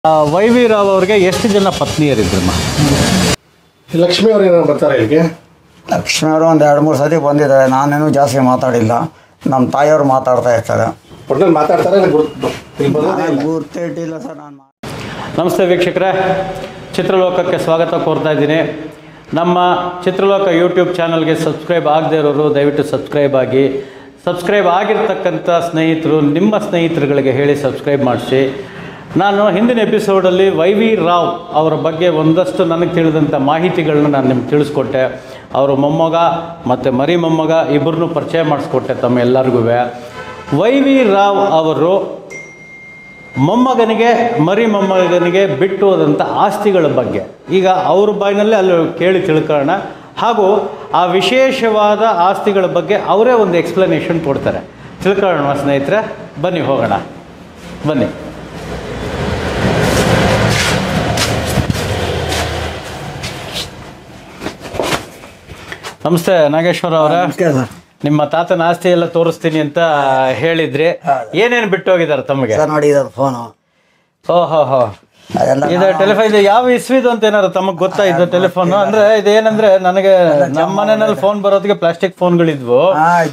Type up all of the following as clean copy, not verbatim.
Why we Rao ಅವ್ರಿಗೆ ಎಷ್ಟು ಜನ ಪತ್ನಿಯರಿದ್ರಮ್ಮ? ಲಕ್ಷ್ಮಿ ಅವ್ರು ಏನೋ ಬರ್ತಾರೆ ಇಲ್ಲಿಗೆ? ಲಕ್ಷ್ಮಿ ಅವರು ಒಂದು 2-3 ಸತಿ ಬಂದಿದ್ದಾರೆ. ನಾನೇನು ಜಾಸ್ತಿ ಮಾತಾಡಿಲ್ಲ. ನಮ್ಮ ತಾಯಿಯವರು ಮಾತಾಡ್ತಾ ಇರ್ತಾರೆ. ಒಟ್ಟಿನಲ್ಲಿ ಮಾತಾಡ್ತಾರೆ, ಗುರ್ತೇ ಇಟ್ಟಿಲ್ಲ ಸರ್ ನಾನು. ನಮಸ್ತೆ ವೀಕ್ಷಕರೇ, ಚಿತ್ರಲೋಕಕ್ಕೆ ಸ್ವಾಗತ ಕೋರ್ತಾ ಇದ್ದೀನಿ. ನಮ್ಮ ಚಿತ್ರಲೋಕ ಯೂಟ್ಯೂಬ್ ಚಾನಲ್ಗೆ ಸಬ್ಸ್ಕ್ರೈಬ್ ಆಗದೇ ಇರೋರು ದಯವಿಟ್ಟು ಸಬ್ಸ್ಕ್ರೈಬ್ ಆಗಿ. ಸಬ್ಸ್ಕ್ರೈಬ್ ಆಗಿರ್ತಕ್ಕಂಥ ಸ್ನೇಹಿತರು ನಿಮ್ಮ ಸ್ನೇಹಿತರುಗಳಿಗೆ ಹೇಳಿ ಸಬ್ಸ್ಕ್ರೈಬ್ ಮಾಡಿಸಿ. ನಾನು ಹಿಂದಿನ ಎಪಿಸೋಡಲ್ಲಿ ವೈ ವಿ ರಾವ್ ಅವರ ಬಗ್ಗೆ ಒಂದಷ್ಟು ನನಗೆ ತಿಳಿದಂಥ ಮಾಹಿತಿಗಳನ್ನ ನಾನು ನಿಮ್ಗೆ ತಿಳಿಸ್ಕೊಟ್ಟೆ. ಅವರು ಮೊಮ್ಮಗ ಮತ್ತು ಮರಿ ಮೊಮ್ಮಗ ಇಬ್ಬರನ್ನೂ ಪರಿಚಯ ಮಾಡಿಸ್ಕೊಟ್ಟೆ ತಮ್ಮ ಎಲ್ಲರಿಗೂ. ವೈ ವಿ ರಾವ್ ಅವರು ಮೊಮ್ಮಗನಿಗೆ ಮರಿ ಮೊಮ್ಮಗನಿಗೆ ಬಿಟ್ಟು ಹೋದಂಥ ಆಸ್ತಿಗಳ ಬಗ್ಗೆ ಈಗ ಅವ್ರ ಬಾಯಿನಲ್ಲೇ ಅಲ್ಲಿ ಕೇಳಿ ತಿಳ್ಕೊಳ್ಳೋಣ. ಹಾಗೂ ಆ ವಿಶೇಷವಾದ ಆಸ್ತಿಗಳ ಬಗ್ಗೆ ಅವರೇ ಒಂದು ಎಕ್ಸ್ಪ್ಲನೇಷನ್ ಕೊಡ್ತಾರೆ. ತಿಳ್ಕೊಳ್ಳೋಣ ಸ್ನೇಹಿತರೆ, ಬನ್ನಿ ಹೋಗೋಣ, ಬನ್ನಿ. ನಮಸ್ತೆ ನಾಗೇಶ್ವರ ಅವರ. ನಿಮ್ಮ ತಾತನ ಆಸ್ತಿ ಎಲ್ಲ ತೋರಿಸ್ತೀನಿ ಅಂತ ಹೇಳಿದ್ರಿ. ಏನೇನು ಬಿಟ್ಟು ಹೋಗಿದ್ದಾರೆ ತಮಗೆ? ನೋಡಿ ಇದು ಫೋನು. ಓಹೋ, ಇದು ಟೆಲಿಫೋನ್. ಇದು ಯಾವ ಇಸ್ವಿದು ಅಂತ ಏನಾರು ತಮಗೆ ಗೊತ್ತಾ? ಇದು ಟೆಲಿಫೋನ್ ಅಂದ್ರೆ ಇದೇನಂದ್ರೆ ನನಗೆ ನಮ್ಮ ಮನೆಯಲ್ಲಿ ಫೋನ್ ಬರೋದಕ್ಕೆ ಪ್ಲಾಸ್ಟಿಕ್ ಫೋನ್ಗಳಿದ್ವು.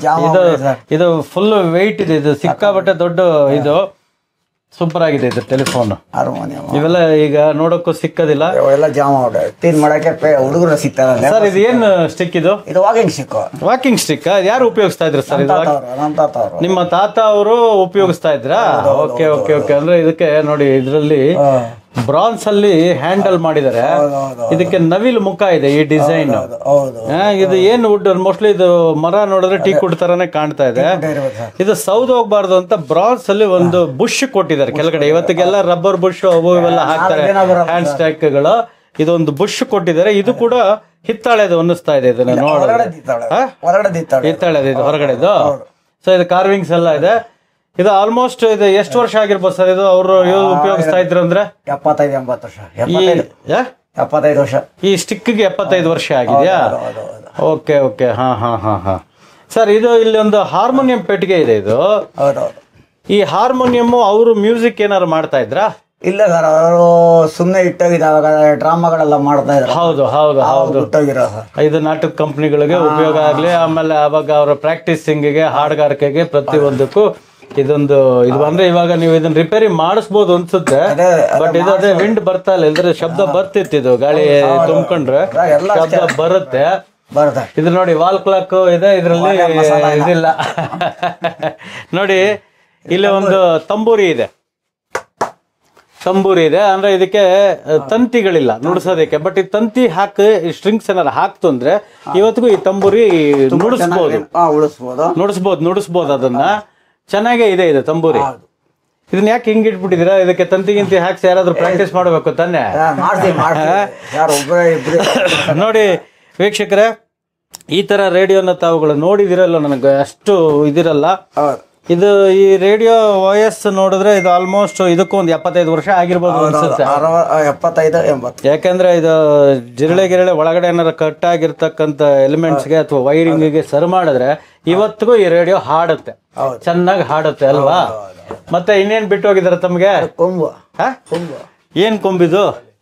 ಇದು ಫುಲ್ ವೆಯ್ಟ್ ಇದೆ. ಇದು ಸಿಕ್ಕಾಬಟ್ಟೆ ದೊಡ್ಡ, ಇದು ಸೂಪರ್ ಆಗಿದೆ ಇದು ಟೆಲಿಫೋನ್. ಹಾರ್ಮೋನಿಯಂ ಇವೆಲ್ಲ ಈಗ ನೋಡೋಕ್ಕೂ ಸಿಕ್ಕದಿಲ್ಲ. ಎಲ್ಲ ಜಾಮ ಕ್ಲೀನ್ ಮಾಡಕ್ಕೆ ಹುಡುಗರು ಸಿಗ್ತಾರಲ್ಲ ಸರ್. ಇದು ಏನು ಸ್ಟಿಕ್? ಇದು ವಾಕಿಂಗ್ ಸ್ಟಿಕ್. ವಾಕಿಂಗ್ ಸ್ಟಿಕ್ ಯಾರು ಉಪಯೋಗಿಸ್ತಾ ಇದ್ರು ಸರ್? ಇದು ನಿಮ್ಮ ತಾತ ಅವರು ಉಪಯೋಗಿಸ್ತಾ ಇದ್ರಾ? Okay okay okay. ಅಂದ್ರೆ ಇದಕ್ಕೆ ನೋಡಿ, ಇದರಲ್ಲಿ ಬ್ರಾನ್ಸ್ ಅಲ್ಲಿ ಹ್ಯಾಂಡಲ್ ಮಾಡಿದ್ದಾರೆ. ಇದಕ್ಕೆ ನವಿಲು ಮುಖ ಇದೆ ಈ ಡಿಸೈನ್. ಇದು ಏನು ವುಡ್? ಮೋಸ್ಟ್ಲಿ ಇದು ಮರ ನೋಡಿದ್ರೆ ಟೀಕ್ ವುಡ್ ತರಾನೇ ಕಾಣ್ತಾ ಇದೆ. ಇದು ಸೌದ್ ಹೋಗ್ಬಾರ್ದು ಅಂತ ಬ್ರಾನ್ಸ್ ಅಲ್ಲಿ ಒಂದು ಬುಷ್ ಕೊಟ್ಟಿದ್ದಾರೆ ಕೆಳಗಡೆ. ಇವತ್ತಿಗೆಲ್ಲ ರಬ್ಬರ್ ಬುಷ್ ಅವು ಇವೆಲ್ಲ ಹಾಕ್ತಾರೆ, ಹ್ಯಾಂಡ್ ಸ್ಟ್ಯಾಕ್ಗಳು. ಇದೊಂದು ಬುಷ್ ಕೊಟ್ಟಿದ್ದಾರೆ. ಇದು ಕೂಡ ಹಿತ್ತಾಳೆದು ಅನ್ನಿಸ್ತಾ ಇದೆ. ಇದನ್ನ ನೋಡಿದ್ರೆ ಹಿತ್ತಾಳೆದು, ಇದು ಹೊರಗಡೆದು. ಸೊ ಇದು ಕಾರ್ವಿಂಗ್ಸ್ ಎಲ್ಲ ಇದೆ. ಇದು ಆಲ್ಮೋಸ್ಟ್ ಇದು ಎಷ್ಟು ವರ್ಷ ಆಗಿರ್ಬೋದು ಸರ್? ಇದು ಅವರು ಉಪಯೋಗಿಸ್ತಾ ಇದ್ರು ಅಂದ್ರೆ 75-80 ವರ್ಷ. 75 ವರ್ಷ. ಈ ಸ್ಟಿಕ್ಗೆ 75 ವರ್ಷ ಆಗಿದೆಯಾ? Okay okay. ಹಾ ಹಾ ಹಾ ಹಾ. ಸರ್, ಇದು ಇಲ್ಲಿ ಒಂದು ಹಾರ್ಮೋನಿಯಂ ಪೆಟ್ಟಿಗೆ ಇದೆ. ಇದು ಈ ಹಾರ್ಮೋನಿಯಂ ಅವರು ಮ್ಯೂಸಿಕ್ ಏನಾರು ಮಾಡ್ತಾ ಇದ್ರಾ? ಇಲ್ಲ ಸರ್, ಅವರು ಸುಮ್ಮನೆ ಇಟ್ಟೋಗಿದ್ದಾಗ ಡ್ರಾಮಾಗಳೆಲ್ಲ ಮಾಡ್ತಾ ಇದ್ರು. ಹೌದು ಹೌದು ಹೌದು. ಇದು ನಾಟಕ ಕಂಪ್ನಿಗಳಿಗೆ ಉಪಯೋಗ ಆಗ್ಲಿ, ಆಮೇಲೆ ಅವಾಗ ಅವರ ಪ್ರಾಕ್ಟೀಸಿಂಗ್ಗೆ, ಹಾಡುಗಾರಿಕೆಗೆ, ಪ್ರತಿಯೊಂದಕ್ಕೂ ಇದೊಂದು ಇದು ಅಂದ್ರೆ ಇವಾಗ ನೀವು ಇದನ್ನ ರಿಪೇರಿ ಮಾಡಿಸ್ಬೋದು ಅನ್ಸುತ್ತೆ. ಬಟ್ ಇದು ಅದೇ ವಿಂಡ್ ಬರ್ತಾ ಇಲ್ಲ, ಇಲ್ದ್ರೆ ಶಬ್ದ ಬರ್ತಿತ್ತು. ಇದು ಗಾಳಿ ತುಂಬ್ಕೊಂಡ್ರೆ ಶಬ್ದ ಬರುತ್ತೆ. ಇದು ನೋಡಿ, ವಾಲ್ ಕ್ಲಾಕ್ ಇದೆ ಇದರಲ್ಲಿ. ಇದಿಲ್ಲ ನೋಡಿ, ಇಲ್ಲಿ ಒಂದು ತಂಬೂರಿ ಇದೆ. ತಂಬೂರಿ ಇದೆ ಅಂದ್ರೆ ಇದಕ್ಕೆ ತಂತಿಗಳಿಲ್ಲ ನುಡಿಸೋದಕ್ಕೆ. ಬಟ್ ಈ ತಂತಿ ಹಾಕಿ ಸ್ಟ್ರಿಂಗ್ಸ್ ಏನಾರು ಹಾಕ್ತು ಅಂದ್ರೆ ಇವತ್ತಿಗೂ ಈ ತಂಬೂರಿ ನುಡಿಸ್ಬೋದು. ಅದನ್ನ ಚೆನ್ನಾಗೇ ಇದೆ ಇದು ತಂಬೂರಿ. ಇದನ್ನ ಯಾಕೆ ಹಿಂಗ್ ಇಟ್ಬಿಟ್ಟಿದೀರಾ? ಇದಕ್ಕೆ ತಂತಿ ಗಿಂತಿ ಹಾಕ್ಸಿ ಯಾರಾದ್ರೂ ಪ್ರಾಕ್ಟೀಸ್ ಮಾಡಬೇಕು ತಾನೆ? ನೋಡಿ ವೀಕ್ಷಕರೇ, ಈ ತರ ರೇಡಿಯೋನ ತಾವುಗಳು ನೋಡಿದಿರಲ್ಲ, ನನಗೆ ಅಷ್ಟು ಇದಿರಲ್ಲ. ಇದು ಈ ರೇಡಿಯೋ ವಾಯ್ಸ್ ನೋಡಿದ್ರೆ ಇದು ಆಲ್ಮೋಸ್ಟ್ ಇದಕ್ಕೂ ಒಂದು 75 ವರ್ಷ ಆಗಿರ್ಬೋದು ಅನ್ಸುತ್ತೆ. 75-80. ಯಾಕಂದ್ರೆ ಇದು ಜಿರಳೆ ಒಳಗಡೆ ಏನಾರ ಕಟ್ ಆಗಿರ್ತಕ್ಕಂಥ ಎಲಿಮೆಂಟ್ಸ್ಗೆ ಅಥವಾ ವೈರಿಂಗ್ಗೆ ಸರ್ ಮಾಡಿದ್ರೆ ಇವತ್ತಿಗೂ ಈ ರೇಡಿಯೋ ಹಾಡುತ್ತೆ, ಚೆನ್ನಾಗಿ ಹಾಡುತ್ತೆ ಅಲ್ವಾ? ಮತ್ತೆ ಇನ್ನೇನ್ ಬಿಟ್ಟು ಹೋಗಿದಾರೆ ತಮ್ಗೆ? ಕೊಂಬು. ಏನ್ ಕೊಂಬಿದು?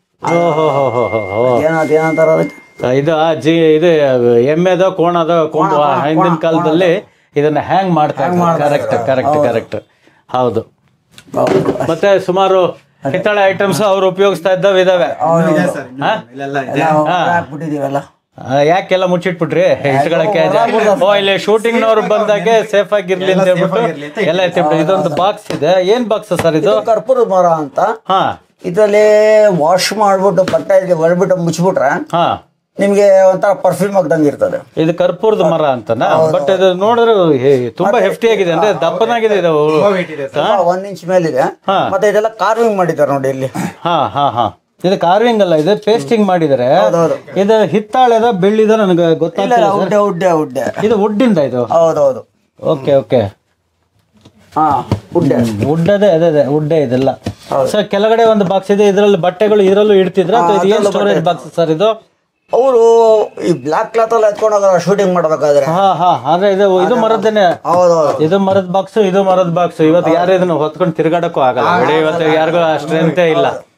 ಇದು ಇದು ಎಮ್ಮೆದೋ ಕೋಣದೋ ಕೊಂಬು. ಹಿಂದಿನ ಕಾಲದಲ್ಲಿ ಇದನ್ನ ಹ್ಯಾಂಗ್ ಮಾಡ್ತಾ ಕರೆಕ್ಟ್. ಹೌದು. ಮತ್ತೆ ಸುಮಾರು ಹಿತ್ತಾಳೆ ಐಟಮ್ಸ್ ಅವ್ರು ಉಪಯೋಗಿಸ್ತಾ ಇದ್ದಾವೆ. ಯಾಕೆಲ್ಲ ಮುಚ್ಚಿಟ್ಬಿಟ್ರಿ ಇಟ್ಕೊಳಕ್ಕೆ? ಇಲ್ಲಿ ಶೂಟಿಂಗ್ ನವ್ರು ಬಂದಾಗೆ ಸೇಫ್ ಆಗಿರ್ಲಿ ಅಂತ ಹೇಳ್ಬಿಟ್ಟು ಎಲ್ಲ ಎತ್ತಿಬಿಟ್ಟು. ಇದೊಂದು ಬಾಕ್ಸ್ ಇದೆ. ಏನ್ ಬಾಕ್ಸ್ ಸರ್ ಇದು? ಕರ್ಪೂರ ಮರ ಅಂತ. ಇದ್ರಲ್ಲಿ ವಾಶ್ ಮಾಡ್ಬಿಟ್ಟು ಬಟ್ಟೆ ಹೊರಬಿಟ್ಟು ಮುಚ್ಚಿಬಿಟ್ರೆ ನಿಮ್ಗೆ ಒಂಥರ ಪರ್ಫ್ಯೂಮ್ ಆಗ್ದಂಗೆ ಇರ್ತದೆ. ಇದು ಕರ್ಪೂರದ ಮರ ಅಂತನಾ? ಬಟ್ ಇದು ನೋಡಿದ್ರೆ ತುಂಬಾ ಹೆಫ್ಟಿ ಆಗಿದೆ, ಅಂದ್ರೆ ದಪ್ಪನಾಗಿದೆ. ಇದು 1 ಇಂಚ್ ಮೇಲಿದೆ. ಮತ್ತೆ ಇದೆಲ್ಲ ಕಾರ್ವಿಂಗ್ ಮಾಡಿದ್ದಾರೆ ನೋಡಿ ಇಲ್ಲಿ. ಇದು ಕಾರ್ವಿಂಗ್ ಅಲ್ಲ, ಇದು ಪೇಸ್ಟಿಂಗ್ ಮಾಡಿದ್ದಾರೆ. ಇದು ಹಿತ್ತಾಳೆದ ಬೆಳ್ಳಿದ ನನಗೆ ಗೊತ್ತಾಗ್ತಿಲ್ಲ. ಇದು ವುಡ್ಡಿಂದ ಇದು? ಹೌದೌದು. Okay okay. ವುಡ್ಡೇ ಇದೆಲ್ಲ. ಸರ್, ಕೆಳಗಡೆ ಒಂದು ಬಾಕ್ಸ್ ಇದೆ, ಇದರಲ್ಲಿ ಬಟ್ಟೆಗಳು ಇದರಲ್ಲೂ ಇಡ್ತಿದ್ರ? ಏನ್ ಸ್ಟೋರೇಜ್ ಬಾಕ್ಸ್ ಸರ್ ಇದು? ಅವರು ಈ ಬ್ಲಾಕ್ ಕ್ಲಾತ್ ಅಲ್ಲಿ ಎತ್ಕೊಂಡು ಹೋಗೋರು ಶೂಟಿಂಗ್ ಮಾಡಬೇಕಾದ್ರೆ. ಅಂದ್ರೆ ಇದು ಮರದ್ದೇನೆ. ಇದು ಮರದ ಬಾಕ್ಸ್, ಇದು ಮರದ ಬಾಕ್ಸ್. ಇವತ್ತು ಯಾರು ಇದನ್ನ ಹೊತ್ಕೊಂಡು ತಿರ್ಗಾಡಕ್ಕೂ ಆಗಲ್ಲ. ಇವತ್ತು ಯಾರಿಗೂ ಸ್ಟ್ರೆಂತ್ ಇಲ್ಲ.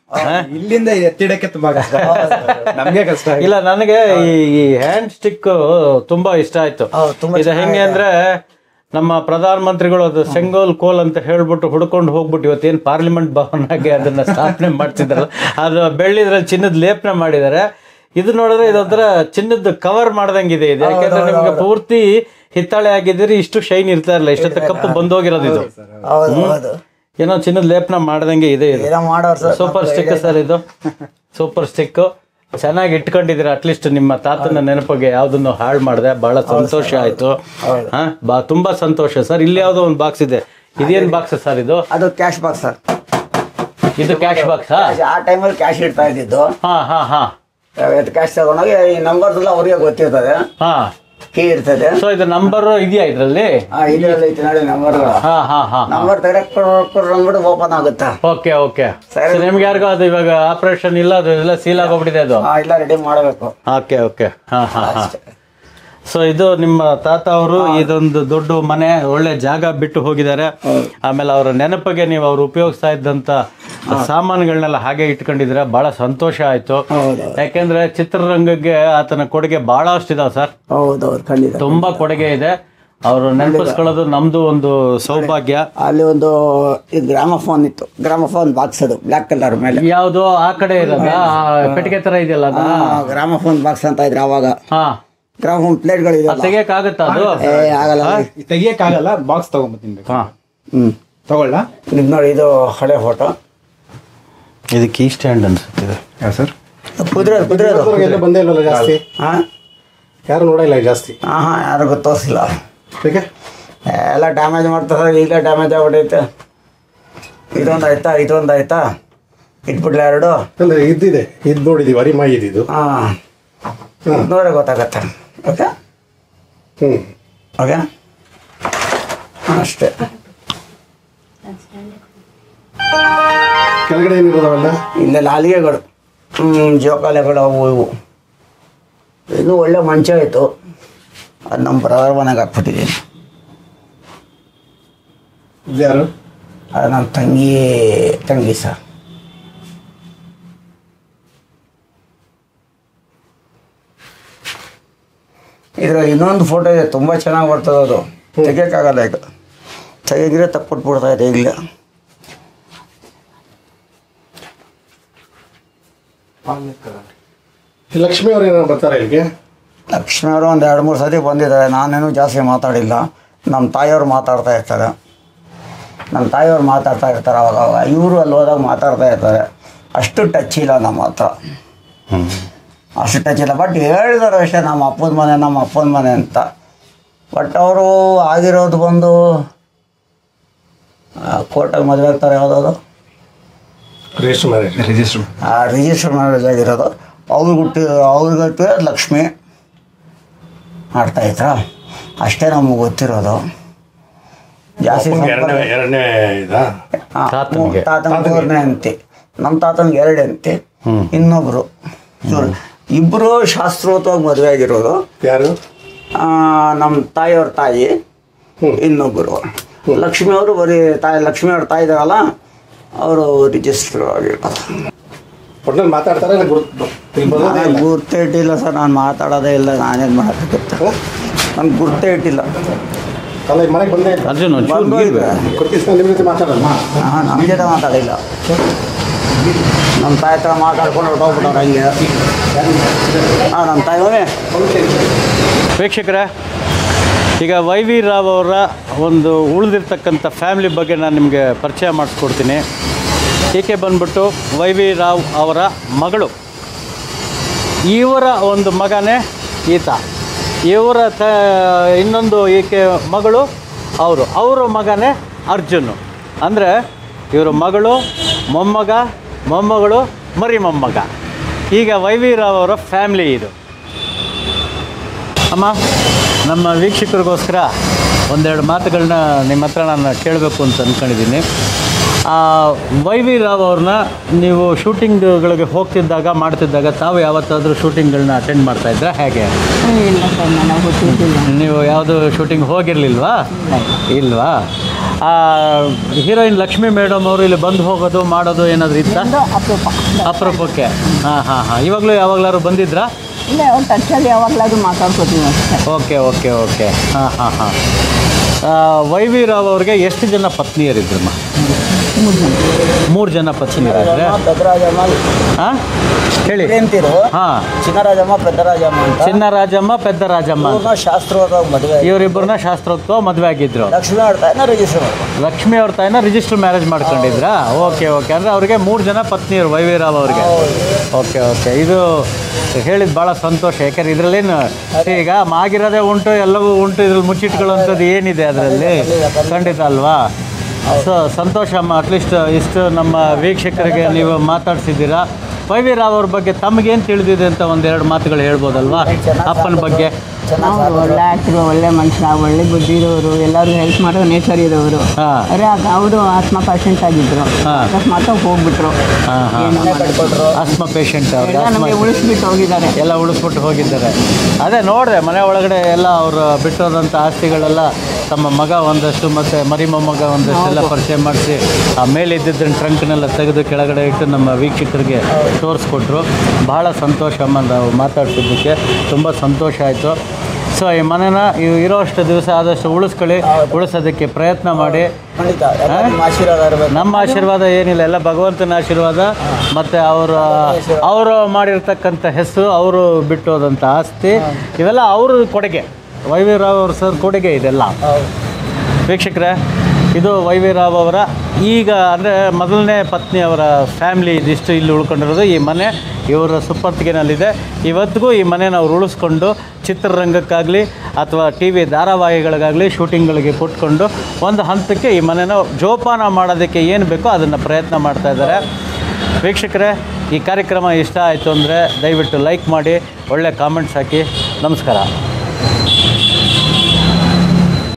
ಇಲ್ಲಿಂದ ಎತ್ತಿಡಕ್ಕೆ ತುಂಬಾ ಕಷ್ಟ, ನಮ್ಗೆ ಕಷ್ಟ. ಇಲ್ಲ, ನನಗೆ ಈ ಹ್ಯಾಂಡ್ ಸ್ಟಿಕ್ ತುಂಬಾ ಇಷ್ಟ ಆಯ್ತು. ಇದು ಹೆಂಗೆ ಅಂದ್ರೆ ನಮ್ಮ ಪ್ರಧಾನ ಮಂತ್ರಿಗಳು ಅದು ಸೆಂಗೋಲ್ ಕೋಲ್ ಅಂತ ಹೇಳ್ಬಿಟ್ಟು ಹುಡ್ಕೊಂಡು ಹೋಗ್ಬಿಟ್ಟು ಇವತ್ತೇನು ಪಾರ್ಲಿಮೆಂಟ್ ಭವನಾಗೆ ಅದನ್ನ ಸ್ಥಾಪನೆ ಮಾಡ್ತಿದ್ದಾರಲ್ಲ, ಅದು ಬೆಳ್ಳಿದ್ರಲ್ಲಿ ಚಿನ್ನದ ಲೇಪನ ಮಾಡಿದ್ದಾರೆ. ಇದು ನೋಡಿದ್ರೆ ಇದೊಂಥರ ಚಿನ್ನದ ಕವರ್ ಮಾಡ್ದಂಗಿದೆ ಇದು. ಯಾಕೆಂದ್ರೆ ನಿಮ್ಗೆ ಪೂರ್ತಿ ಹಿತ್ತಾಳೆ ಆಗಿದ್ರೆ ಇಷ್ಟು ಶೈನ್ ಇರ್ತಾ ಇರಲಿಲ್ಲ, ಇಷ್ಟೊತ್ತ ಕಪ್ಪು ಬಂದೋಗಿರೋದು ಇದು. ಏನೋ ಚಿನ್ನದ ಲೇಪನ ಮಾಡ್ದಂಗೆ ಇದೆ ಇದು. ಸೂಪರ್ ಸ್ಟಿಕ್ ಸರ್, ಇದು ಸೂಪರ್ ಸ್ಟಿಕ್. ಚೆನ್ನಾಗಿ ಇಟ್ಕೊಂಡಿದ್ದೀರಾ. ಅಟ್ಲೀಸ್ಟ್ ನಿಮ್ಮ ತಾತನ ನೆನಪಿಗೆ ಯಾವ್ದನ್ನು ಹಾಳು ಮಾಡಿದೆ. ಬಹಳ ಸಂತೋಷ ಆಯ್ತು. ತುಂಬಾ ಸಂತೋಷ ಸರ್. ಇಲ್ಲಿ ಯಾವ್ದೋ ಒಂದು ಬಾಕ್ಸ್ ಇದೆ. ಇದೇನ್ ಬಾಕ್ಸ್ ಸರ್ ಇದು? ಅದು ಕ್ಯಾಶ್ ಬಾಕ್ಸ್ ಸರ್. ಇದು ಕ್ಯಾಶ್ ಬಾಕ್ಸ್. ಆ ಟೈಮಲ್ಲಿ ಕ್ಯಾಶ್ ಇಡ್ತಾ ಇದ್ದಿದ್ದು. ಹಾ ಕ್ಯಾಶ್ ತಗೊಂಡೋಗಿ ಈ ನಂಬರ್ಸ್ ಎಲ್ಲ ಅವ್ರಿಗೆ ಗೊತ್ತಿರ್ತದೆ. ಹಾ, ಕೀ ಇರ್ತದೆ. ಸೊ ಇದು ನಂಬರ್ ಇದೆಯಾ ಇದ್ರಲ್ಲಿ? ಇದರಲ್ಲಿ ಐತಿ ನೋಡಿ ನಂಬರ್. ನಂಬರ್ ತೆಗೆದ್ಬಿಟ್ಟು ಓಪನ್ ಆಗುತ್ತಾ? Okay okay. ನಿಮ್ಗೆ ಯಾರಿಗೂ ಅದು ಇವಾಗ ಆಪರೇಷನ್ ಇಲ್ಲ, ಅದು ಎಲ್ಲ ಸೀಲ್ ಆಗೋಗ್ಬಿಟ್ಟಿದೆ ಅದು? ಇಲ್ಲ, ರೆಡಿ ಮಾಡಬೇಕು. Okay okay. ಹಾ. ಸೊ ಇದು ನಿಮ್ಮ ತಾತ ಅವರು ಇದೊಂದು ದೊಡ್ಡ ಮನೆ, ಒಳ್ಳೆ ಜಾಗ ಬಿಟ್ಟು ಹೋಗಿದ್ದಾರೆ. ಆಮೇಲೆ ಅವರ ನೆನಪಿಗೆ ನೀವು ಅವ್ರು ಉಪಯೋಗಿಸ್ತಾ ಇದ್ದಂತ ಸಾಮಾನುಗಳನ್ನೆಲ್ಲ ಹಾಗೆ ಇಟ್ಕೊಂಡಿದ್ರೆ ಬಹಳ ಸಂತೋಷ ಆಯ್ತು. ಯಾಕೆಂದ್ರೆ ಚಿತ್ರರಂಗಕ್ಕೆ ಆತನ ಕೊಡುಗೆ ಬಹಳಷ್ಟು ಇದಾವೆ ಸರ್. ತುಂಬಾ ಕೊಡುಗೆ ಇದೆ. ಅವರು ನೆನಪಿಸ್ಕೊಳ್ಳೋದು ನಮ್ದು ಒಂದು ಸೌಭಾಗ್ಯ. ಅಲ್ಲಿ ಒಂದು ಗ್ರಾಮಫೋನ್ ಇತ್ತು, ಗ್ರಾಮಫೋನ್ ಬಾಕ್ಸ್, ಅದು ಬ್ಲಾಕ್ ಕಲರ್ ಮೇಲೆ. ಯಾವ್ದು ಆ ಕಡೆ ಇರೋದ ಪೆಟ್ಟಿಗೆ ತರ ಇದೆಯಲ್ಲ, ಗ್ರಾಮಫೋನ್ ಬಾಕ್ಸ್ ಅಂತ ಇದ್ರೆ ಅವಾಗ. ಗ್ರಾಮಫೋನ್ ಪ್ಲೇಟ್ಗಳು ತೆಗಿಯಕ್ಕಾಗತ್ತ? ಅದು ಆಗಲ್ಲ, ತೆಗಿಯಕ್ಕಾಗಲ್ಲ. ಬಾಕ್ಸ್ ತಗೊಂಡ್ಬರ್ತೀನಿ, ತಗೊಳ್ಳ. ನೋಡಿ, ಇದು ಹಳೆ ಫೋಟೋ. ಇದು ಕೀ ಸ್ಟ್ಯಾಂಡ್ ಅನ್ಸುತ್ತಿದೆ ಸರ್. ಕುದುರೆ ಬಂದೇ ಇಲ್ಲ ಜಾಸ್ತಿ. ಯಾರು ನೋಡಿಲ್ಲ ಜಾಸ್ತಿ. ಯಾರು ಗೊತ್ತೋಸಿಲ್ಲ. ಎಲ್ಲ ಡ್ಯಾಮೇಜ್ ಮಾಡ್ತಾರೆ. ಈಗ ಡ್ಯಾಮೇಜ್ ಆಗ್ಬಿಟ್ಟೈತೆ. ಇದೊಂದು ಆಯ್ತಾ ಇಟ್ಬಿಡ್ಲ ಎರಡು ಇದ್ದಿದೆ. ಇದು ನೋಡಿದೀವಿ, ಅರಿಮಾಯಿ ಇದ್ದಿದ್ದು. ನೋಡ್ರೆ ಗೊತ್ತಾಗತ್ತೆ. ಓಕೆ ಓಕೆ, ಅಷ್ಟೇ. ಕೆಳಗಡೆ ಏನಿರೋದವೆಲ್ಲ ಇಲ್ಲೆಲ್ಲ ಅಲಿಗೆಗಳು, ಜೋಕಾಲೆಗಳು, ಅವು ಇವು. ಇನ್ನೂ ಒಳ್ಳೆ ಮಂಚ ಆಯಿತು. ಅದು ನಮ್ಮ ಬ್ರದರ್ ಮನೆಗೆ ಹಾಕ್ಬಿಟ್ಟಿದ್ದೀನಿ. ಯಾರು? ಅದು ನಮ್ಮ ತಂಗಿ ಸರ್. ಇದ್ರ ಇನ್ನೊಂದು ಫೋಟೋ ಇದೆ, ತುಂಬ ಚೆನ್ನಾಗಿ ಬರ್ತದೆ. ಅದು ತೆಗಿಯೋಕ್ಕಾಗಲ್ಲ, ಈಗ ತೆಗಿದ್ರೆ ತಪ್ಪಿಟ್ಬಿಡ್ತಾ ಇದೆ ಈಗಲೇ. ಲಕ್ಷ್ಮಿ ಅವ್ರು ಏನಾದ್ರು ಬರ್ತಾರೆ ಇಲ್ಲಿಗೆ? ಲಕ್ಷ್ಮಿ ಅವರು ಒಂದು 2-3 ಸತಿ ಬಂದಿದ್ದಾರೆ. ನಾನೇನು ಜಾಸ್ತಿ ಮಾತಾಡಿಲ್ಲ. ನಮ್ಮ ತಾಯಿಯವ್ರು ಮಾತಾಡ್ತಾ ಇರ್ತಾರೆ. ಅವಾಗ ಇವರು ಅಲ್ಲಿ ಹೋದಾಗ ಮಾತಾಡ್ತಾ ಇರ್ತಾರೆ. ಅಷ್ಟು ಟಚ್ ಇಲ್ಲ ನಮ್ಮ ಹತ್ರ, ಅಷ್ಟು ಟಚ್ ಇಲ್ಲ. ಬಟ್ ಹೇಳಿದಾರೆ ಅಷ್ಟೇ, ನಮ್ಮ ಅಪ್ಪನ ಮನೆ ಅಂತ. ಬಟ್ ಅವರು ಆಗಿರೋದು ಬಂದು ಕೋರ್ಟಾಗಿ ಮದುವೆ ಆಗ್ತಾರೆ. ಯಾವುದಾದ್ರು ರಿಜಿಸ್ಟರ್ ಮ್ಯಾರೇಜ್ ಆಗಿರೋದು. ಅವ್ರಿಗಟ್ಟು ಲಕ್ಷ್ಮಿ ಮಾಡ್ತಾಯಿದ್ರ, ಅಷ್ಟೇ ನಮಗೆ ಗೊತ್ತಿರೋದು. ಜಾಸ್ತಿ ತಾತನ 3ನೇ ಹೆಂಡತಿ, ನಮ್ಮ ತಾತನಿಗೆ 2 ಹೆಂಡತಿ, ಇನ್ನೊಬ್ರು ಇಬ್ಬರು ಶಾಸ್ತ್ರೋತವಾಗಿ ಮದುವೆ ಆಗಿರೋದು. ಯಾರು? ನಮ್ಮ ತಾಯಿಯವ್ರ ತಾಯಿ, ಇನ್ನೊಬ್ಬರು ಲಕ್ಷ್ಮಿ ಅವರು. ಬರೀ ಲಕ್ಷ್ಮಿ ಅವ್ರ ತಾಯಿ ಇದಾರಲ್ಲ, ಅವರು ರಿಜಿಸ್ಟರ್ ಆಗಿರ್ತಾರೆ. ಒಟ್ನಲ್ಲಿ ಮಾತಾಡ್ತಾರೆ? ಗುರ್ತೇ ಇಟ್ಟಿಲ್ಲ ಸರ್, ನಾನು ಮಾತಾಡೋದೇ ಇಲ್ಲ. ನಾನೇನು ಮಾಡೋಕ್ಕಾಗುತ್ತೆ? ನನ್ಗೆ ಗುರ್ತೇ ಇಟ್ಟಿಲ್ಲ. ಮನೆಗೆ ಬಂದೆ ಮಾತಾಡಲ್ಲ. ನಮ್ಮ ಜೊತೆ ಮಾತಾಡಿಲ್ಲ. ನಮ್ಮ ತಾಯಿ ಹತ್ರ ಮಾತಾಡ್ಕೊಂಡು ಹೊರಟೋಗ್ಬಿಟ್ಟವ್ರು ಹಂಗೆ. ನಮ್ಮ ತಾಯಿ. ವೀಕ್ಷಕರೇ, ಈಗ ವೈ ವಿ ರಾವ್ ಅವರ ಒಂದು ಉಳಿದಿರ್ತಕ್ಕಂಥ ಫ್ಯಾಮಿಲಿ ಬಗ್ಗೆ ನಾನು ನಿಮಗೆ ಪರಿಚಯ ಮಾಡಿಸ್ಕೊಡ್ತೀನಿ. ಈಕೆ ಬಂದ್ಬಿಟ್ಟು ವೈ ವಿ ರಾವ್ ಅವರ ಮಗಳು. ಇವರ ಒಂದು ಮಗನೇ ಈತ. ಇವರ ಇನ್ನೊಂದು ಈಕೆ ಮಗಳು ಅವರ ಮಗನೇ ಅರ್ಜುನ್. ಅಂದರೆ ಇವರು ಮಗಳು, ಮೊಮ್ಮಗಳು, ಮರಿ ಮೊಮ್ಮಗ. ಈಗ ವೈ ವಿ ರಾವ್ ಅವರ ಫ್ಯಾಮಿಲಿ ಇದು. ಅಮ್ಮ, ನಮ್ಮ ವೀಕ್ಷಕರಿಗೋಸ್ಕರ ಒಂದೆರಡು ಮಾತುಗಳನ್ನ ನಿಮ್ಮ ಹತ್ರ ನಾನು ಕೇಳಬೇಕು ಅಂತ ಅಂದ್ಕೊಂಡಿದ್ದೀನಿ. ವೈ ವಿ ರಾವ್ ಅವ್ರನ್ನ ನೀವು ಶೂಟಿಂಗ್ಗಳಿಗೆ ಹೋಗ್ತಿದ್ದಾಗ ಮಾಡ್ತಿದ್ದಾಗ ತಾವು ಯಾವತ್ತಾದರೂ ಶೂಟಿಂಗ್ಗಳನ್ನ ಅಟೆಂಡ್ ಮಾಡ್ತಾಯಿದ್ರಾ? ಹೇಗೆ? ಇಲ್ಲ ಸರ್, ನನಗೆ ಗೊತ್ತಿದ್ದಿಲ್ಲ. ನೀವು ಯಾವುದು ಶೂಟಿಂಗ್ ಹೋಗಿರಲಿಲ್ವಾ? ಇಲ್ವಾ? ಹೀರೋಯಿನ್ ಲಕ್ಷ್ಮಿ ಮೇಡಮ್ ಅವರು ಇಲ್ಲಿ ಬಂದು ಹೋಗೋದು ಮಾಡೋದು ಏನಾದರೂ ಇತ್ತ? ಒಂದು ಅಪರೂಪ. ಅಪರೂಪಕ್ಕೆ. ಹಾಂ. ಇವಾಗಲೂ ಯಾವಾಗಲಾದ್ರು ಬಂದಿದ್ರಾ? ಇಲ್ಲ, ಅವ್ರು ಟಚ್ಚಲ್ಲಿ ಯಾವಾಗಲಾದ್ರೂ ಮಾತಾಡ್ಕೋತೀವಿ ಅಷ್ಟೇ. ಓಕೆ. ಹಾಂ. ವೈ ವಿ ರಾವ್ ಅವ್ರಿಗೆ ಎಷ್ಟು ಜನ ಪತ್ನಿಯರಿದ್ರಮ್ಮ? 3 ಜನ ಪತ್ನಿಯರಿದ್ರೆ. ಪೆದ್ದರಾಜಮ್ಮ ಹಾಂ ಹೇಳಿ. ಅಂತಿರು. ಹಾಂ, ಚಿನ್ನರಾಜಮ್ಮ ಪೆದ್ದರಾಜಮ್ಮ ಅಂತ. ಚಿನ್ನರಾಜಮ್ಮ ಪೆದ್ದರಾಜಮ್ಮ ಅಂತ. ಇವ್ರನ್ನ ಶಾಸ್ತ್ರವಾಗಿ ಮದುವೆ. ಇವರಿಬ್ಬರನ್ನ ಶಾಸ್ತ್ರೋಕ್ತ ಮದುವೆ ಆಗಿದ್ರು. ಲಕ್ಷ್ಮಿ ಆಡ್ತಾ ರಿಜಿಸ್ಟರ್ ಮಾಡ್ತಾರೆ. ಲಕ್ಷ್ಮಿ ಅವ್ರ ತಾಯಿನ ರಿಜಿಸ್ಟರ್ ಮ್ಯಾರೇಜ್ ಮಾಡ್ಕೊಂಡಿದ್ರಾ? ಓಕೆ. ಅಂದರೆ ಅವ್ರಿಗೆ 3 ಜನ ಪತ್ನಿಯರು ವೈ ವಿ ರಾವ್ ಅವ್ರಿಗೆ. ಓಕೆ. ಇದು ಹೇಳಿದ ಭಾಳ ಸಂತೋಷ. ಯಾಕಂದ್ರೆ ಇದರಲ್ಲೇನು ಈಗ ಆಗಿರೋದೇ ಉಂಟು, ಎಲ್ಲವೂ ಉಂಟು, ಇದ್ರಲ್ಲಿ ಮುಚ್ಚಿಟ್ಕೊಳ್ಳೋಂಥದ್ದು ಏನಿದೆ ಅದರಲ್ಲಿ? ಖಂಡಿತ ಅಲ್ವಾ? ಸೊ ಸಂತೋಷ ಅಮ್ಮ. ಅಟ್ಲೀಸ್ಟ್ ಇಷ್ಟು ನಮ್ಮ ವೀಕ್ಷಕರಿಗೆ ನೀವು ಮಾತಾಡ್ಸಿದ್ದೀರಾ. ವೈ ವಿ ರಾವ್ ಅವ್ರ ಬಗ್ಗೆ ತಮಗೇನು ತಿಳಿದಿದೆ ಅಂತ 1-2 ಮಾತುಗಳು ಹೇಳ್ಬೋದಲ್ವಾ? ಅಪ್ಪನ ಬಗ್ಗೆ. ಅವ್ರು ಒಳ್ಳೆ ಆಕ್ಟ್ರು, ಒಳ್ಳೆ ಮನುಷ್ಯ, ಒಳ್ಳೆ ಬುದ್ಧಿ ಇರೋರು, ಎಲ್ಲರಿಗೂ ಹೆಲ್ಪ್ ಮಾಡೋ ನೇಚರ್ ಇರೋರು. ಅರೆ ಅವರು ಆಸ್ಮಾ ಪೇಷಂಟ್ ಆಗಿದ್ರು, ಅಕಸ್ಮಾತ್ ಹೋಗ್ಬಿಟ್ರು. ಆಸ್ಮಾ ಪೇಷಂಟ್ ಅವ್ರಿಗೆ ನಮಗೆ ಉಳಿಸ್ಬಿಟ್ಟು ಹೋಗಿದ್ದಾರೆ. ಎಲ್ಲ ಉಳಿಸ್ಬಿಟ್ಟು ಹೋಗಿದ್ದಾರೆ. ಅದೇ ನೋಡಿದೆ ಮನೆ ಒಳಗಡೆ ಎಲ್ಲ ಅವರು ಬಿಟ್ಟೋದಂಥ ಆಸ್ತಿಗಳೆಲ್ಲ ತಮ್ಮ ಮಗ ಒಂದಷ್ಟು ಮತ್ತು ಮರಿ ಮೊಮ್ಮಗ ಒಂದಷ್ಟೆಲ್ಲ ಪರಿಚಯ ಮಾಡಿಸಿ ಆ ಮೇಲೆ ಇದ್ದಿದ್ದನ್ನು ಟ್ರಂಕ್ನೆಲ್ಲ ತೆಗೆದು ಕೆಳಗಡೆ ಇಟ್ಟು ನಮ್ಮ ವೀಕ್ಷಕರಿಗೆ ತೋರಿಸ್ಕೊಟ್ರು. ಭಾಳ ಸಂತೋಷ ಅಮ್ಮ, ನಾವು ಮಾತಾಡ್ತಿದ್ದಕ್ಕೆ ತುಂಬ ಸಂತೋಷ ಆಯಿತು. ಸೊ ಈ ಮನೇನ ಇರೋಷ್ಟು ದಿವಸ ಆದಷ್ಟು ಉಳಿಸೋದಕ್ಕೆ ಪ್ರಯತ್ನ ಮಾಡಿ. ನಮ್ಮ ಆಶೀರ್ವಾದ ಏನಿಲ್ಲ, ಎಲ್ಲ ಭಗವಂತನ ಆಶೀರ್ವಾದ ಮತ್ತು ಅವರು ಮಾಡಿರ್ತಕ್ಕಂಥ ಹೆಸರು, ಅವರು ಬಿಟ್ಟೋದಂಥ ಆಸ್ತಿ, ಇವೆಲ್ಲ ಅವ್ರ ಕೊಡುಗೆ. ವೈ ವಿ ರಾವ್ ಅವ್ರ ಸರ್ ಕೊಡುಗೆ ಇದೆಲ್ಲ. ವೀಕ್ಷಕರೇ, ಇದು ವೈ ವಿ ರಾವ್ ಅವರ ಈಗ ಅಂದರೆ ಮೊದಲನೇ ಪತ್ನಿ ಅವರ ಫ್ಯಾಮಿಲಿ ಇದಿಷ್ಟು ಇಲ್ಲಿ ಉಳ್ಕೊಂಡಿರೋದು. ಈ ಮನೆ ಇವರ ಸುಪ್ಪತ್ತಿಗೆನಲ್ಲಿದೆ. ಇವತ್ತಿಗೂ ಈ ಮನೆನ ಅವ್ರು ಉಳಿಸ್ಕೊಂಡು ಚಿತ್ರರಂಗಕ್ಕಾಗಲಿ ಅಥವಾ ಟಿ ವಿ ಧಾರಾವಾಹಿಗಳಿಗಾಗಲಿ ಶೂಟಿಂಗ್ಗಳಿಗೆ ಕೊಟ್ಕೊಂಡು ಒಂದು ಹಂತಕ್ಕೆ ಈ ಮನೆನ ಜೋಪಾನ ಮಾಡೋದಕ್ಕೆ ಏನು ಬೇಕೋ ಅದನ್ನು ಪ್ರಯತ್ನ ಮಾಡ್ತಾಯಿದ್ದಾರೆ. ವೀಕ್ಷಕರೇ, ಈ ಕಾರ್ಯಕ್ರಮ ಇಷ್ಟ ಆಯಿತು ಅಂದರೆ ದಯವಿಟ್ಟು ಲೈಕ್ ಮಾಡಿ, ಒಳ್ಳೆ ಕಾಮೆಂಟ್ಸ್ ಹಾಕಿ. ನಮಸ್ಕಾರ.